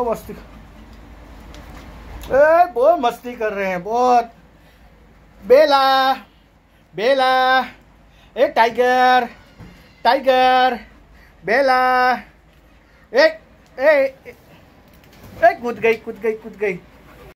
मस्ती, बहुत मस्ती कर रहे हैं बहुत। बेला बेला, ए टाइगर टाइगर, बेला, ए ए ए, कूद गई कूद गई कूद गई।